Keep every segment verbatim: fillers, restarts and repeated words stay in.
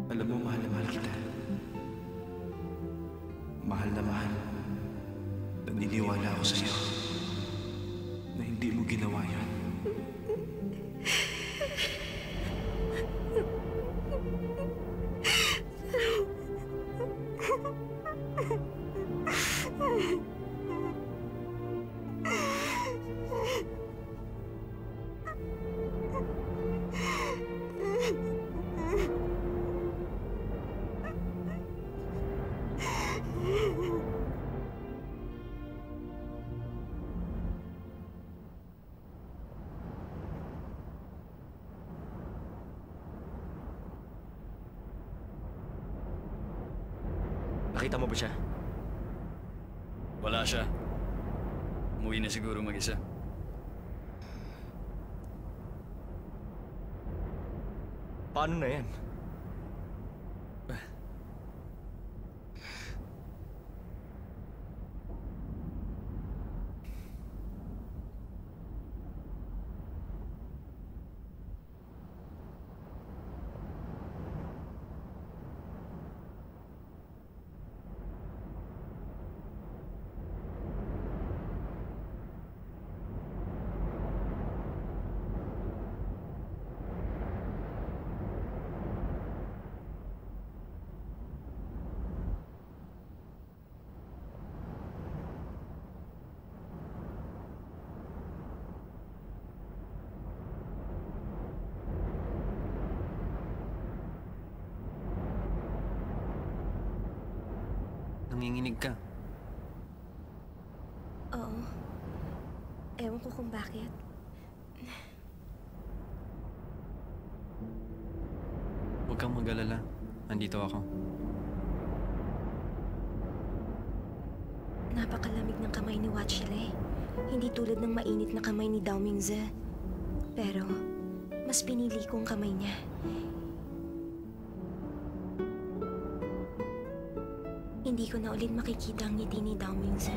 Alam mo, mahal na mahal kita. Mahal na mahal. Naniniwala ako sa'yo na hindi mo ginawa yun. Nakita mo ba siya? Wala siya. Umuwi na siguro mag-isa. Paano na yan? Nanginginig ka. Oo. Ewan ko kung bakit. Huwag kang mag-alala. Nandito ako. Napakalamig ng kamay ni Watchile. Hindi tulad ng mainit na kamay ni Dao Mingze. Pero, mas pinili kong kamay niya. Hindi ko na ulit makikita ang ngiti ni Dao Mingze.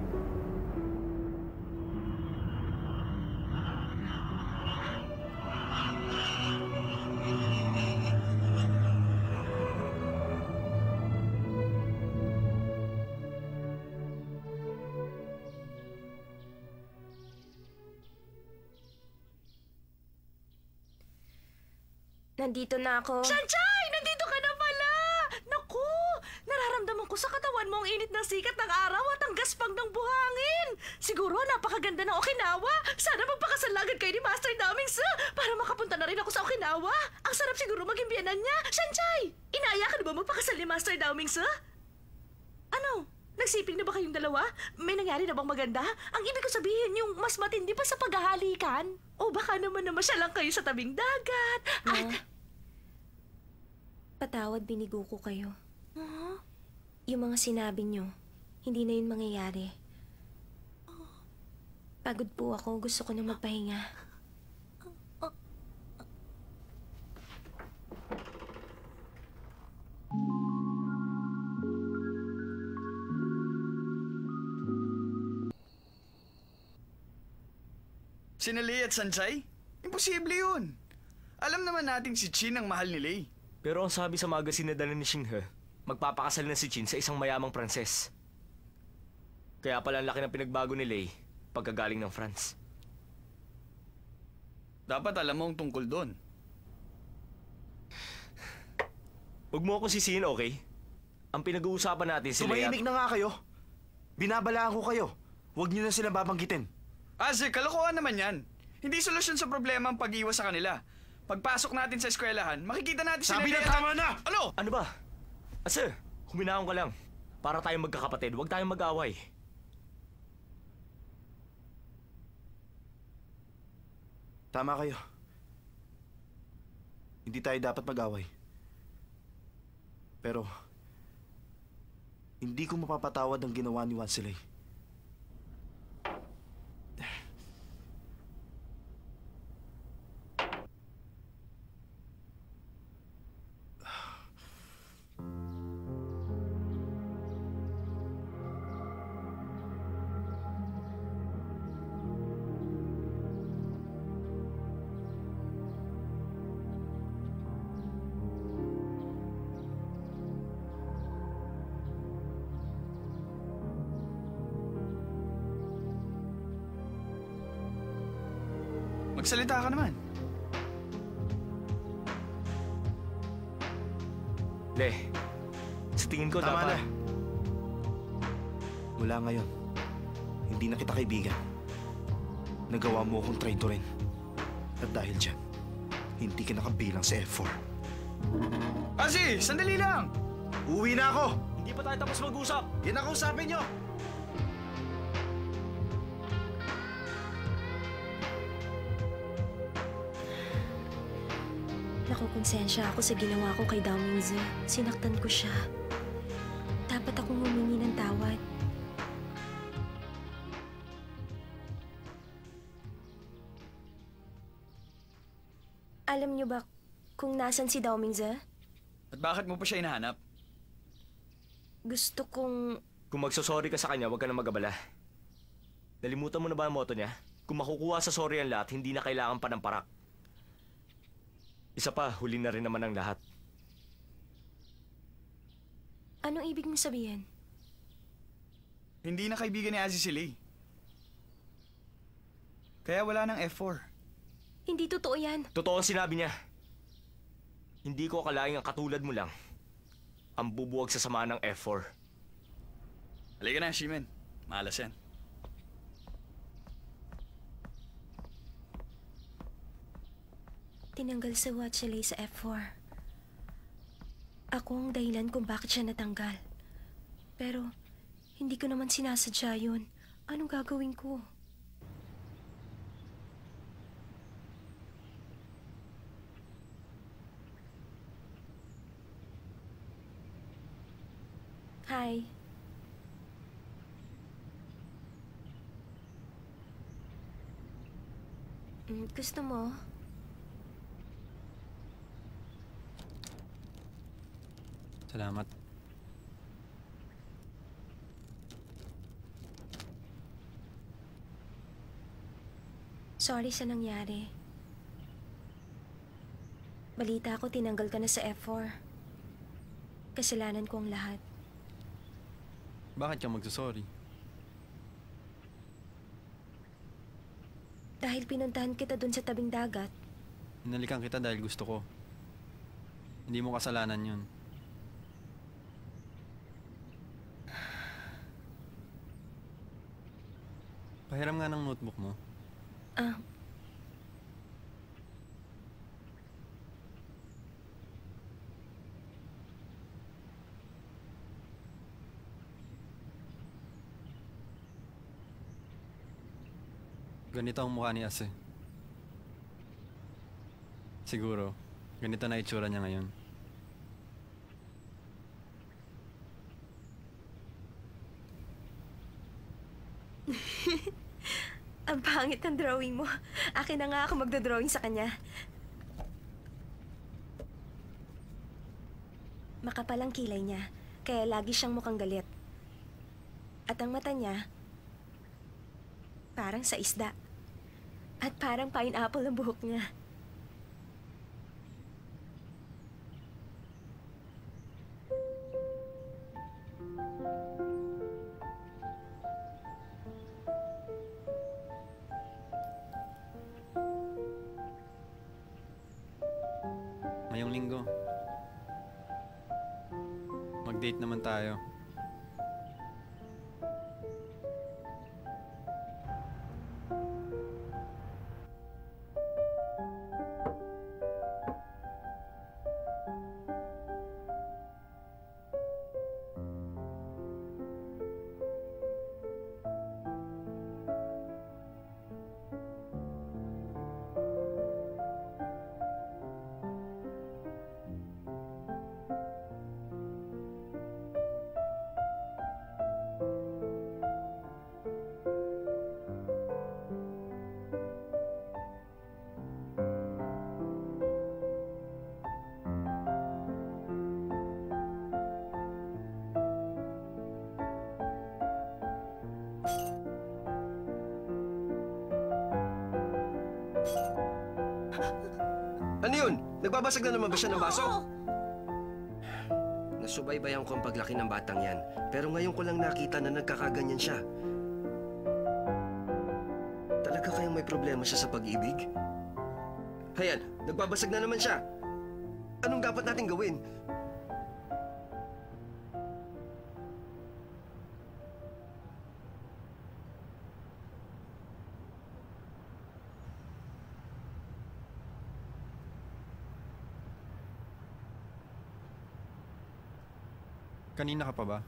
Nandito na ako. Sanchay! Nandito ka na pala! Naku! Nararamdaman ko sa katawan mo ang init ng sikat ng araw at ang gaspang ng buhangin. Siguro napakaganda ng Okinawa. Sana magpakasal agad kayo ni Master Damingsu para makapunta na rin ako sa Okinawa. Ang sarap siguro maging biyanan niya. Sanchay! Inaya ka na ba magpakasal ni Master Damingsu? Ano? Nagsiping na ba kayong dalawa? May nangyari na bang maganda? Ang ibig ko sabihin yung mas matindi pa sa paghahalikan. O baka naman na masya lang kayo sa tabing dagat. At... Ma, patawad, binigo ko kayo. Huh? Yung mga sinabi nyo, hindi na yun mangyayari. Pagod po ako, gusto ko na magpahinga. Sina Lei at Sanchay? Imposible yun. Alam naman nating si Chin ang mahal ni Lei. Pero ang sabi sa magazine na dala ni Xinghe, magpapakasal na si Chin sa isang mayamang Pranses. Kaya pala ang laki ng pinagbago ni Lei pagkagaling ng France. Dapat alam mo ang tungkol doon. Huwag mo ako sisihin, okay? Ang pinag-uusapan natin si Lei at... Tumahimik na nga kayo. Binabalaan ko kayo. Huwag niyo na sila babanggitin. Ase, kalokohan naman yan. Hindi solusyon sa problema ang pag-iwas sa kanila. Pagpasok natin sa eskwelahan, makikita natin sila... Sabi na Lei at- tama na! Ano? Ano ba? Ase, huminahon ka lang. Para tayong magkakapatid, huwag tayong mag-away. Tama kayo. Hindi tayo dapat mag-away. Pero, hindi ko mapapatawad ang ginawa ni Wansilay. Magsalita ka naman. Le, sa tingin ko Tama dapat... na. Mula ngayon, hindi na kita kaibigan. Nagawa mo akong traitor rin. At dahil dyan, hindi ka nakabilang sa F four. Ozzy, sandali lang! Uwi na ako! Hindi pa tayo tapos mag-usap! Yan ang kausapin nyo! Nakukonsensya ako sa ginawa ko kay Dao Mingzi. Sinaktan ko siya. Dapat akong humingi ng tawad. Alam niyo ba kung nasan si Dao Mingzi? At bakit mo pa siya hinahanap? Gusto kong... Kung magsosorry ka sa kanya, huwag ka na mag-abala. Nalimutan mo na ba ang motto niya? Kung makukuha sa sorry ang lahat, hindi na kailangan pa ng parak. Isa pa, huli na rin naman ang lahat. Anong ibig mong sabihin? Hindi na kaibigan ni Ozzy si Lei. Kaya wala ng F four. Hindi totoo yan. Totoo ang sinabi niya. Hindi ko akalaing ang katulad mo lang ang bubuwag sa sama ng F four. Halika na, Shimen. Malas yan. Tinanggal sa Watchelay sa F four. Ako ang dahilan kung bakit siya natanggal. Pero, hindi ko naman sinasadya yun. Anong gagawin ko? Hi. Mm, gusto mo? Salamat. Sorry sa nangyari. Balita ko tinanggal ka na sa F four. Kasalanan ko ang lahat. Bakit ka magsasorry? Dahil pinuntahan kita dun sa tabing dagat. Hinalikan kita dahil gusto ko. Hindi mo kasalanan yun. Pahiram nga ng notebook mo. Ah, Ganito ang mukha ni Ase. Siguro, ganito na itsura niya ngayon. ang pangit ng drawing mo. Akin na nga ako magdodrawing sa kanya. Makapal ang kilay niya, kaya lagi siyang mukhang galit. At ang mata niya, parang sa isda. At parang pineapple ang buhok niya. Ngayong linggo, mag-date naman tayo. Ano yun? Nagbabasag na naman ba siya ng baso? Nasubaybayan ko ang paglaki ng batang yan. Pero ngayon ko lang nakita na nagkakaganyan siya. Talaga kayang may problema siya sa pag-ibig? Hayan, nagbabasag na naman siya. Anong dapat natin gawin? Kanina ka pa ba?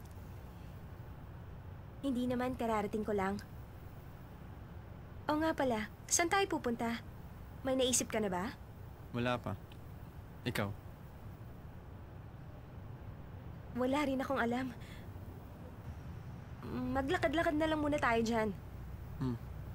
Hindi naman, kararating ko lang. O nga pala, saan tayo pupunta? May naisip ka na ba? Wala pa. Ikaw? Wala rin akong alam. Maglakad-lakad na lang muna tayo dyan. Hmm.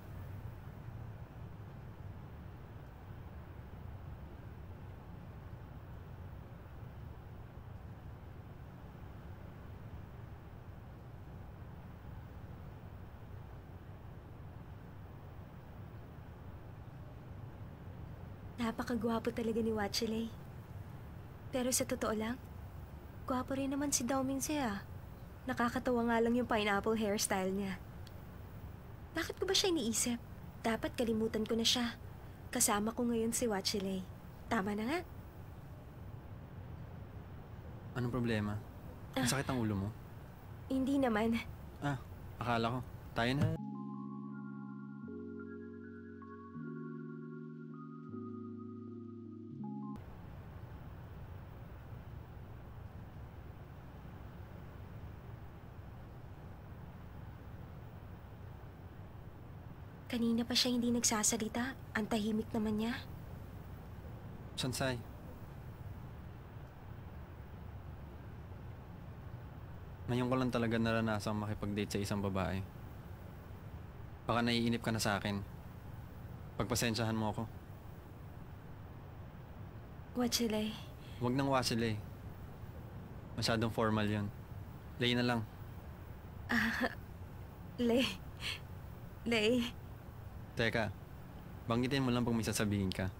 Napakagwapo talaga ni Watchelay. Pero sa totoo lang, gwapo rin naman si Dao Mingze ah. Nakakatawa nga lang yung pineapple hairstyle niya. Bakit ko ba siya iniisip? Dapat kalimutan ko na siya. Kasama ko ngayon si Watchelay. Tama na nga. Anong problema? Masakit ang ulo mo? Hindi naman. Ah, akala ko. Tayo na. Kanina pa siya hindi nagsasalita. Ang tahimik naman niya. Sansay. Ngayon ko lang talaga naranasang makipag-date sa isang babae. Baka naiinip ka na sa akin. Pagpasensyahan mo ako. Watchelay. Huwag nang wasile. Masyadong formal yun. Lay na lang. Lay. Lay. Teka, banggitin mo lang pag may sasabihin ka.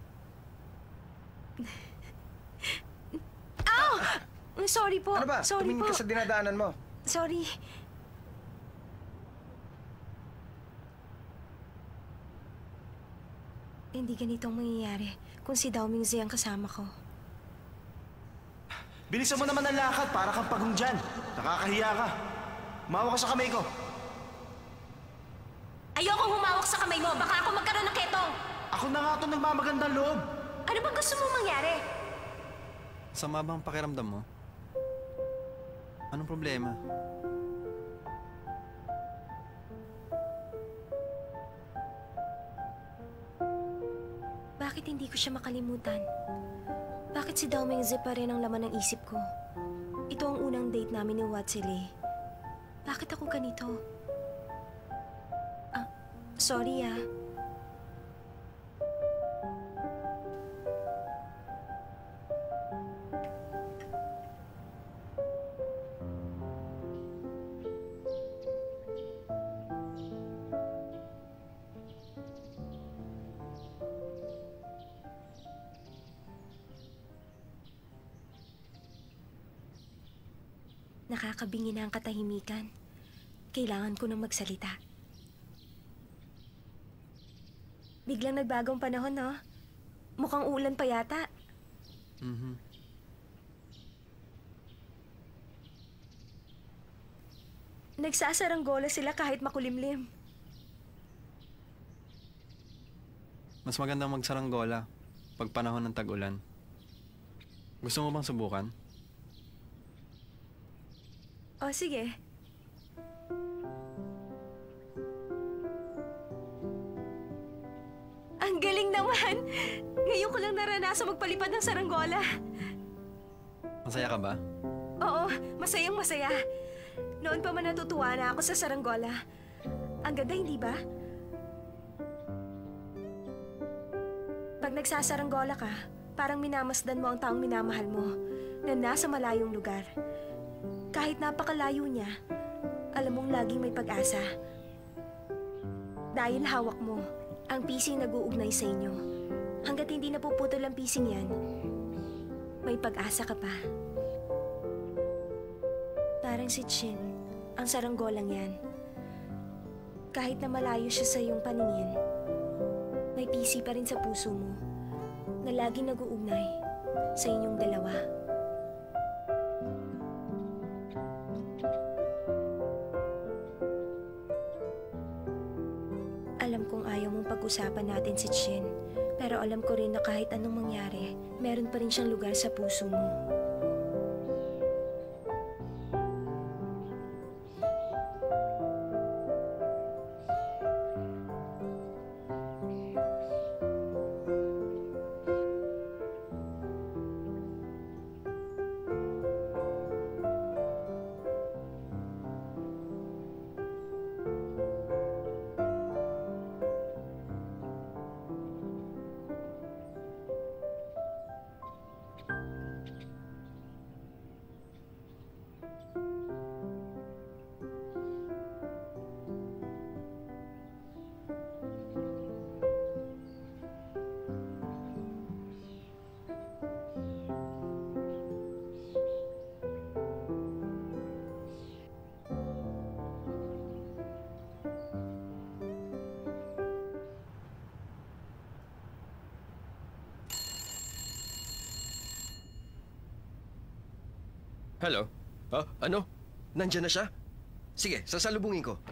Ow! Sorry po. Ano ba? Sorry Tumingin po. ka sa dinadaanan mo. Sorry. Hindi ganitong mangyayari kung si Dao Mingze ang kasama ko. Bilisan mo naman ang lakad para kang pagong dyan. Nakakahiya ka. Mawa ka sa kamay ko. Ayoko humawak sa kamay mo. Baka ako magkaroon ng ketong. Ako na nga ito nagmamagandang loob. Ano bang gusto mong mangyari? Sama bang pakiramdam mo? Anong problema? Bakit hindi ko siya makalimutan? Bakit si Dao Mingze pa rin ang laman ng isip ko? Ito ang unang date namin ni Watchelay. Bakit ako ganito? Ah, sorry ah. Nakakabingi na ang katahimikan. Kailangan ko nang magsalita. Biglang nagbagong panahon, no? Mukhang ulan pa yata. Mhm. Nagsasaranggola sila kahit makulimlim. Mas magandang magsaranggola pag panahon ng tag-ulan. Gusto mo bang subukan? O, sige. Ang galing naman! Ngayon ko lang naranasan magpalipad ng saranggola. Masaya ka ba? Oo, masayang masaya. Noon pa man natutuwa na ako sa saranggola. Ang ganda, hindi ba? Pag nagsasaranggola ka, parang minamasdan mo ang taong minamahal mo na nasa malayong lugar. Kahit napakalayo niya, alam mong laging may pag-asa. Dahil hawak mo ang pising nag-uugnay sa inyo. Hanggat hindi napuputol ang pising yan, may pag-asa ka pa. Parang si Chin, ang saranggolang yan. Kahit na malayo siya sa iyong paningin, may pisi pa rin sa puso mo. na laging nag-uugnay sa inyong dalawa. Alam kong ayaw mong pag-usapan natin si Chin, pero alam ko rin na kahit anong mangyari, meron pa rin siyang lugar sa puso mo. Hello? Oh, ano? Nandyan na siya? Sige, sasalubungin ko.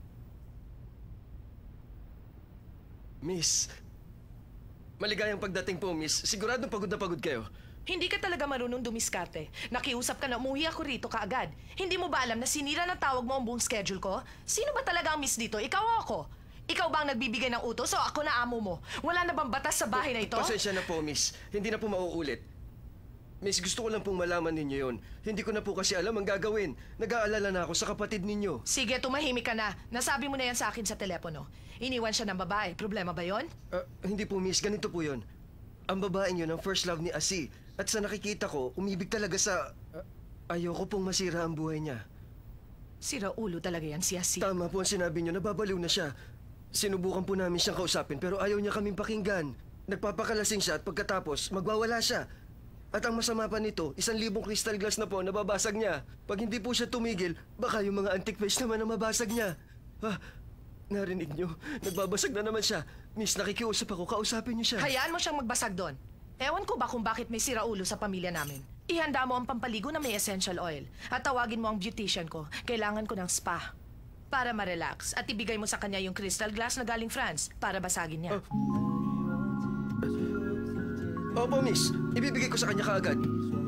Miss, maligayang pagdating po, miss. Siguradong pagod na pagod kayo. Hindi ka talaga marunong dumiskarte. Nakiusap ka na umuwi ako rito kaagad. Hindi mo ba alam na sinira ng tawag mo ang buong schedule ko? Sino ba talaga ang miss dito? Ikaw o ako? Ikaw ba ang nagbibigay ng utos o ako na amo mo? Wala na bang batas sa bahay na ito? Pasensya na po, miss. Hindi na po mauulit. Miss, gusto ko lang pong malaman ninyo yon. Hindi ko na po kasi alam ang gagawin. Nag-aalala na ako sa kapatid ninyo. Sige, tumahimik ka na. Nasabi mo na yan sa akin sa telepono. Iniwan siya ng babae. Problema ba yon? Ah, hindi po, miss. Ganito po yon. Ang babaeng yun ang first love ni Asi. At sa nakikita ko, umibig talaga sa... Ah, ayoko pong masira ang buhay niya. Sira ulo talaga yan si Asi. Tama po ang sinabi niyo, nababaliw na siya. Sinubukan po namin siyang kausapin pero ayaw niya kaming pakinggan. Nagpapakalasing siya at pagkatapos, magwawala siya. At ang masama pa nito, isang libong crystal glass na po nababasag niya. Pag hindi po siya tumigil, baka yung mga antique fish naman ang mabasag niya. Ah, narinig niyo, nagbabasag na naman siya. Miss, nakikiusap ako, kausapin niyo siya. Hayaan mo siyang magbasag doon. Ewan ko ba kung bakit may siraulo sa pamilya namin. Ihanda mo ang pampaligo na may essential oil. At tawagin mo ang beautician ko. Kailangan ko ng spa. Para ma-relax. At ibigay mo sa kanya yung crystal glass na galing France para basagin niya. Oh. Opo, miss. Ibibigay ko sa kanya kaagad.